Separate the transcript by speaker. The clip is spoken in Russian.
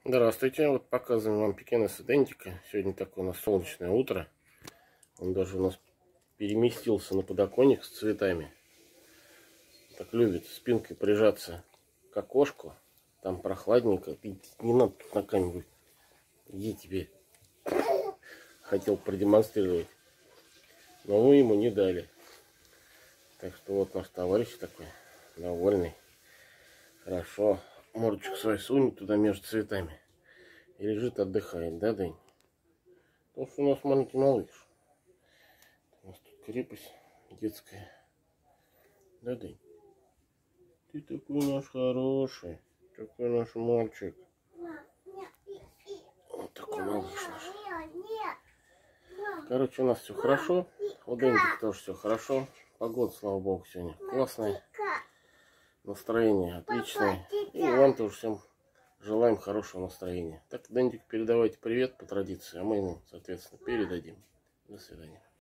Speaker 1: Здравствуйте, вот показываем вам пекинеса Дентика. Сегодня такое у нас солнечное утро. Он даже у нас переместился на подоконник с цветами. Так любит спинкой прижаться к окошку. Там прохладненько. Не надо тут ногами быть. Иди тебе. Хотел продемонстрировать. Но мы ему не дали. Так что вот наш товарищ такой, довольный. Хорошо. Мордочку свою сунет туда между цветами. И лежит, отдыхает, да, Дань? Потому что у нас маленький малыш. У нас тут крепость детская. Да, Дань? Ты такой наш хороший. Такой наш мальчик. Вот такой малыш наш. Короче, у нас все хорошо. У Дэнди тоже все хорошо. Погода, слава богу, сегодня классная. Настроение отличное. И вам тоже всем желаем хорошего настроения. Так, Дэндик, передавайте привет по традиции, а мы ему, соответственно, передадим. До свидания.